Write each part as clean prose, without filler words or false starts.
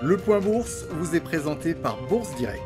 Le Point Bourse vous est présenté par Bourse Direct.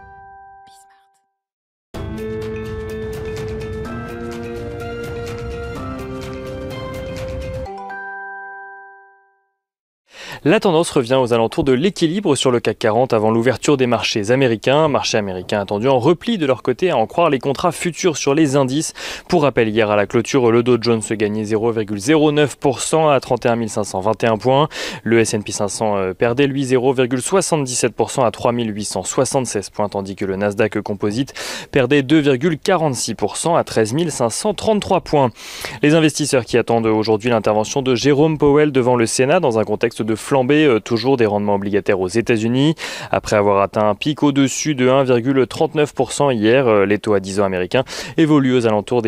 La tendance revient aux alentours de l'équilibre sur le CAC 40 avant l'ouverture des marchés américains. Marché américain attendu en repli de leur côté à en croire les contrats futurs sur les indices. Pour rappel, hier à la clôture, le Dow Jones gagnait 0,09% à 31 521 points. Le S&P 500 perdait lui 0,77% à 3 876 points, tandis que le Nasdaq Composite perdait 2,46% à 13 533 points. Les investisseurs qui attendent aujourd'hui l'intervention de Jérôme Powell devant le Sénat dans un contexte de flambée toujours des rendements obligataires aux États-Unis. Après avoir atteint un pic au-dessus de 1,39% hier, les taux à 10 ans américains évoluent aux alentours des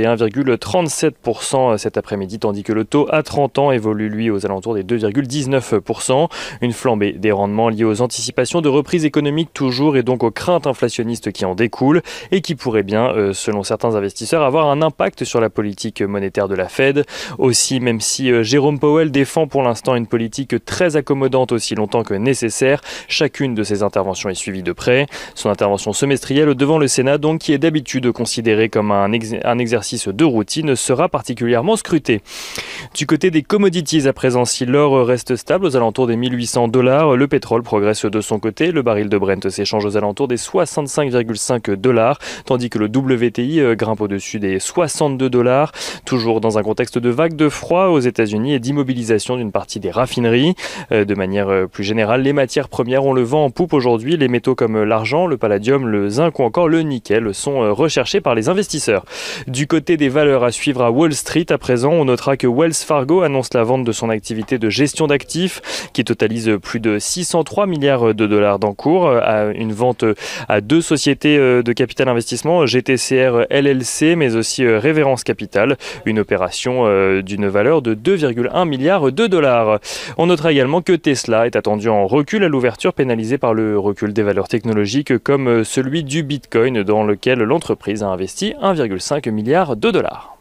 1,37% cet après-midi, tandis que le taux à 30 ans évolue lui aux alentours des 2,19%. Une flambée des rendements liée aux anticipations de reprise économique toujours et donc aux craintes inflationnistes qui en découlent et qui pourraient bien, selon certains investisseurs, avoir un impact sur la politique monétaire de la Fed. Aussi, même si Jérôme Powell défend pour l'instant une politique très accommodante aussi longtemps que nécessaire, chacune de ses interventions est suivie de près. Son intervention semestrielle devant le Sénat, donc, qui est d'habitude considérée comme un exercice de routine, sera particulièrement scrutée. Du côté des commodities à présent, si l'or reste stable aux alentours des $1 800, le pétrole progresse de son côté. Le baril de Brent s'échange aux alentours des $65,5, tandis que le WTI grimpe au-dessus des $62, toujours dans un contexte de vague de froid aux États-Unis et d'immobilisation d'une partie des raffineries. De manière plus générale, les matières premières ont le vent en poupe aujourd'hui. Les métaux comme l'argent, le palladium, le zinc ou encore le nickel sont recherchés par les investisseurs. Du côté des valeurs à suivre à Wall Street, à présent, on notera que Wells Fargo annonce la vente de son activité de gestion d'actifs qui totalise plus de 603 milliards de dollars d'encours. Une vente à deux sociétés de capital investissement, GTCR LLC, mais aussi Révérence Capital, une opération d'une valeur de 2,1 milliards de dollars. On notera également que Tesla est attendu en recul à l'ouverture, pénalisé par le recul des valeurs technologiques comme celui du Bitcoin dans lequel l'entreprise a investi 1,5 milliard de dollars.